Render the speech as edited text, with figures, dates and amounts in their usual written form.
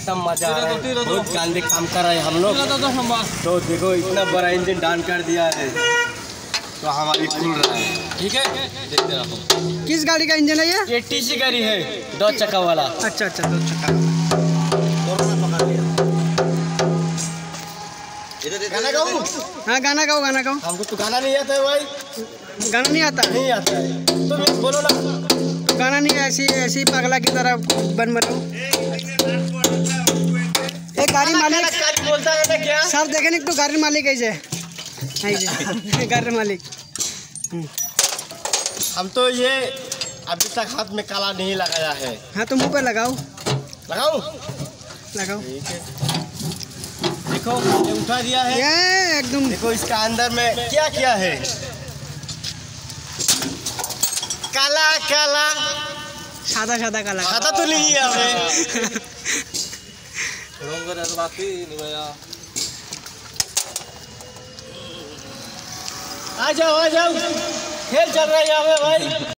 एकदम मजा आ रहा है, बहुत गंदे काम कर रहे हैं हम लोग। तो देखो इतना बड़ा इंजन डाउन कर दिया है, तो हमारी खुल रहा है। ठीक है, देखते रहो। किस गाड़ी का इंजन है ये? TC गाड़ी है, 2 चक्का वाला। अच्छा अच्छा, 2 चक्का। गाना गाऊं? हाँ गाना गाओ, गाना गाओ। हमको तो गाना नहीं आता है भाई। गाना नहीं आता? नहीं आता है, तुम बोलो ना। तो गाना नहीं, ऐसी ऐसी पगला की तरह बन मरो। एक गाड़ी मालिक बोलता है ना क्या? सर देखे नहीं तो गाड़ी मालिक ऐसे गाड़ी मालिक। हम तो ये अभी तक हाथ में काला नहीं लगाया है। हाँ तो मुंह पे लगाओ। लगाओ? लगाओ। ठीक है, देखो ये उठा दिया है। ये एकदम देखो इसका अंदर में क्या क्या है, काला काला। सादा सादा काला। खाता तो नहीं है हमें। आ जाओ खेल चल रहा है यहाँ पे भाई।